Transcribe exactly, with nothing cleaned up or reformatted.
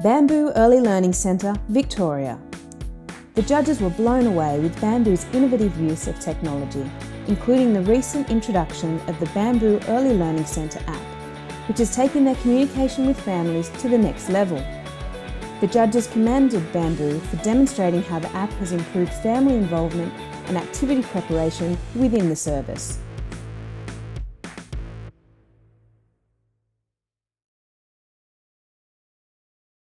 Bamboo Early Learning Centre, Victoria. The judges were blown away with Bamboo's innovative use of technology, including the recent introduction of the Bamboo Early Learning Centre app, which has taken their communication with families to the next level. The judges commended Bamboo for demonstrating how the app has improved family involvement and activity preparation within the service.